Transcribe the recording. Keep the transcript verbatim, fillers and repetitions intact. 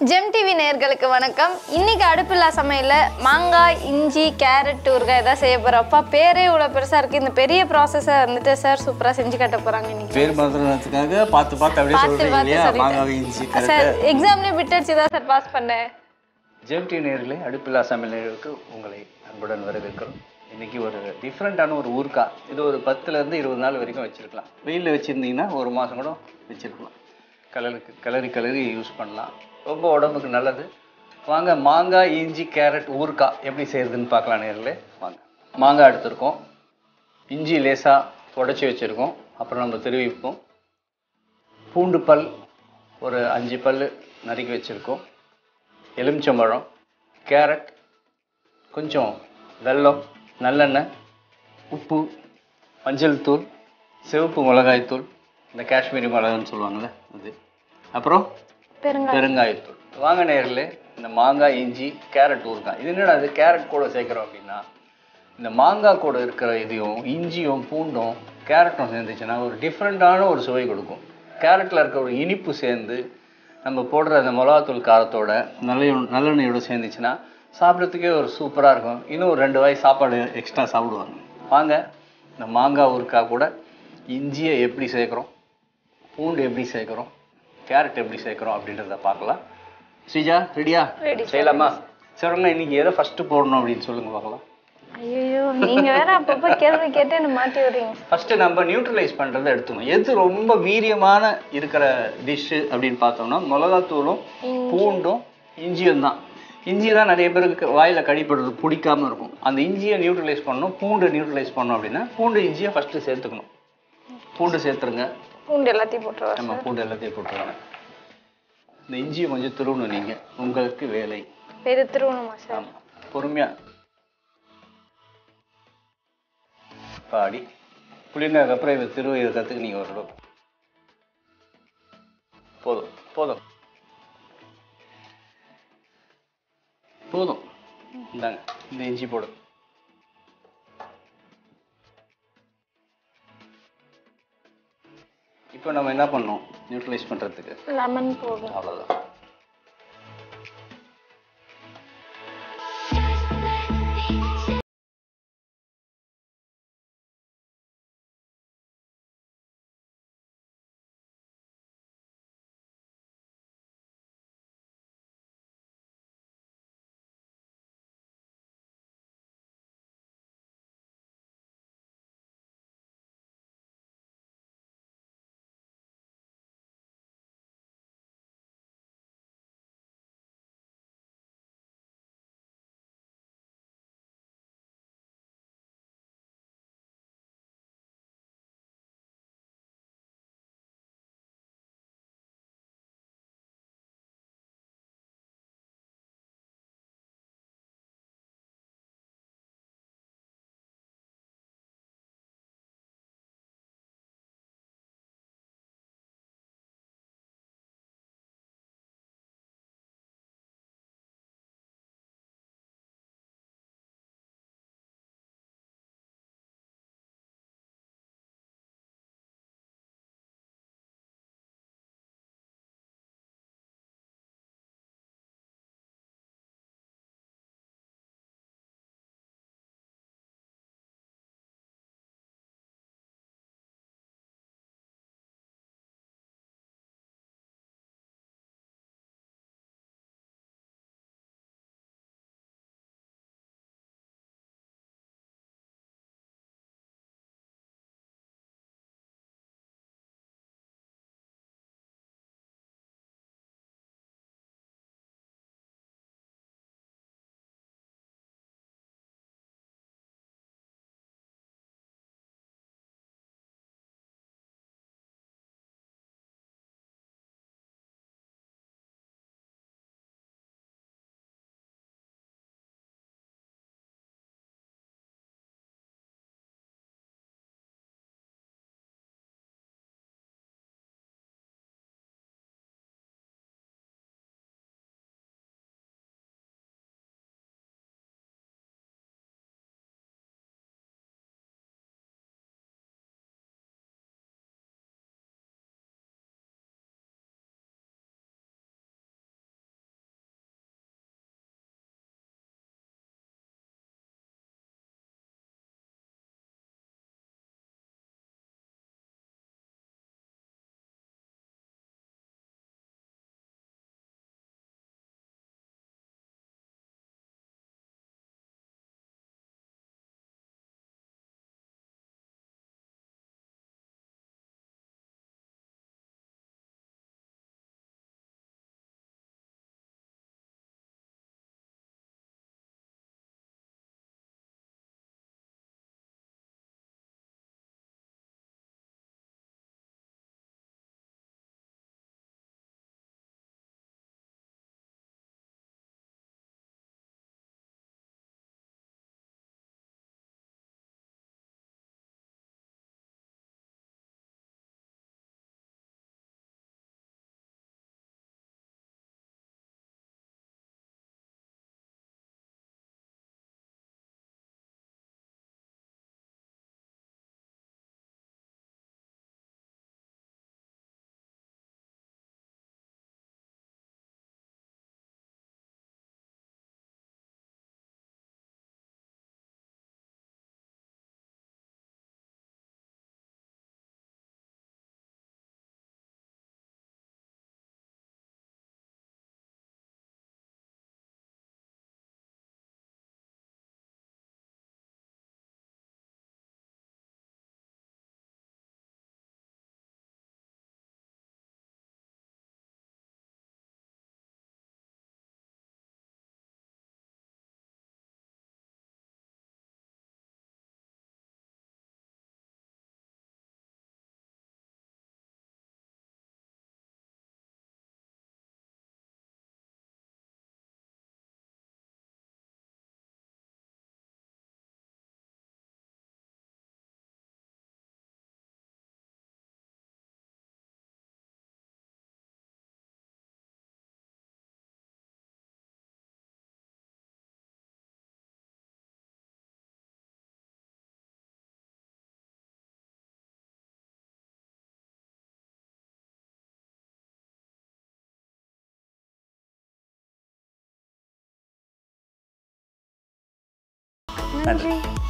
Gemtv நேயர்களுக்கு வணக்கம். இன்னைக்கு அடுப்பில்லா சமையல்ல மாங்காய், இஞ்சி, கேரட் ஊறுகாய் ஏதா செய்ய போறப்பா. பேரே இவ்வளவு பெருசா இருக்கு. இந்த பெரிய process வந்துட்டு சார் சூப்பரா செஞ்சு காட்ட போறாங்க இன்னைக்கு. பேர் மாத்திரத்துக்காக பார்த்து பார்த்து அப்படியே சொல்றீங்க இல்லையா? மாங்காய், இஞ்சி, கேரட். சார் எக்ஸாம்ல பிட் அடிச்சு தான் சார் பாஸ் பண்ணேன். Gemtv நேயர்களே, அடுப்பில்லா சமையலுக்கு உங்களை அன்புடன் வரவேற்கிறோம். இன்னைக்கு ஒரு டிஃப்ரெண்டான ஒரு ஊறுகாய். இது ஒரு பத்துல இருந்து இருபது நாள் வரைக்கும் வச்சிருக்கலாம். வெயில்ல வச்சிருந்தீங்கன்னா ஒரு மாசம் கூட வச்சிருக்கலாம். கலருக்கு கலரி கலரி யூஸ் பண்ணலாம். ரொம்ப உடம்புக்கு நல்லது. வாங்க மாங்காய், இஞ்சி, கேரட் ஊறுகாய் எப்படி செய்யறதுன்னு பார்க்கலாம் நேர்களே. வாங்க. மாங்காய் எடுத்துருக்கோம், இஞ்சி லேசாக உடச்சி வச்சுருக்கோம், அப்புறம் நம்ம திருவிப்போம். பூண்டு பல் ஒரு அஞ்சு பல் நறுக்கி வச்சுருக்கோம், எலுமிச்சம்பழம், கேரட், கொஞ்சம் வெல்லம், நல்லெண்ணெய், உப்பு, மஞ்சள் தூள், சிவப்பு மிளகாய்த்தூள், இந்த காஷ்மீரி மிளகான்னு சொல்லுவாங்கள்ல அது, அப்புறம் பெருங்காயத்தூள். வாங்க நேர்களே, இந்த மாங்காய், இஞ்சி, கேரட் ஊறுகாய். இது என்னடா அது கேரட் கூட சேர்க்குறோம் அப்படின்னா, இந்த மாங்காய் கூட இருக்கிற இதையும் இஞ்சியும் பூண்டும் கேரட்டும் சேர்ந்துச்சுன்னா ஒரு டிஃப்ரெண்ட்டான ஒரு சுவை கொடுக்கும். கேரட்டில் இருக்க ஒரு இனிப்பு சேர்ந்து நம்ம போடுற அந்த மிளகாத்தூள் காரத்தோட நல்ல நல்லெண்ணெயோடு சேர்ந்துச்சுன்னா சாப்பிட்றதுக்கே ஒரு சூப்பராக இருக்கும். இன்னும் ஒரு ரெண்டு வாய் சாப்பாடு எக்ஸ்ட்ரா சாப்பிடுவாங்க. வாங்க இந்த மாங்காய் ஊறுகாய் கூட இஞ்சியை எப்படி சேர்க்குறோம், பூண்டு எப்படி சேர்க்குறோம், கேரட் எப்படி சேர்க்குறோம் அப்படின்றத பார்க்கலாம். ஸ்ரீஜா ரெடியா? செய்யலாமா? சொல்லுங்க, இன்னைக்கு எதை ஃபர்ஸ்ட் போடணும் அப்படின்னு சொல்லுங்க பார்க்கலாம். ஐயோ, நீங்க வேற அப்பப்போ கேள்வி கேட்டு என்ன மாட்டி விடுறீங்க. ஃபர்ஸ்ட் நம்ம நியூட்ரலைஸ் பண்றதை எடுத்துக்கணும். எது ரொம்ப வீரியமான இருக்கிற டிஷ் அப்படின்னு பார்த்தோம்னா மிளகாத்தூளும் பூண்டும் இஞ்சியும் தான். இஞ்சி தான் நிறைய பேருக்கு வாயில கடிப்படுறது பிடிக்காம இருக்கும். அந்த இஞ்சியை நியூட்ரலைஸ் பண்ணணும், பூண்டு நியூட்ரலைஸ் பண்ணணும் அப்படின்னா பூண்டு இஞ்சியை ஃபர்ஸ்ட் சேர்த்துக்கணும். பூண்டு சேர்த்துருங்க. பூண்டு எல்லாத்தையும் போட்டுருவாங்க. நம்ம பூண்டு எல்லாத்தையும் போட்டுருவாங்க. இந்த இஞ்சியை கொஞ்சம் திருவணும், நீங்க உங்களுக்கு வேலை. இது திருவணுமா சார்? ஆமா, பொறுமையா பாடி புளினதுக்கு அப்புறம் இதை திருவ இதை கற்றுக்கு நீங்கள் ஒரு போதும் போதும் போதும் இந்தாங்க, இந்த இஞ்சி போடு. இப்போ நம்ம என்ன பண்ணோம் நியூட்ரலைஸ் பண்ணுறதுக்கு? லெமன் போடுறோம், அவ்வளோதான். நன்றி.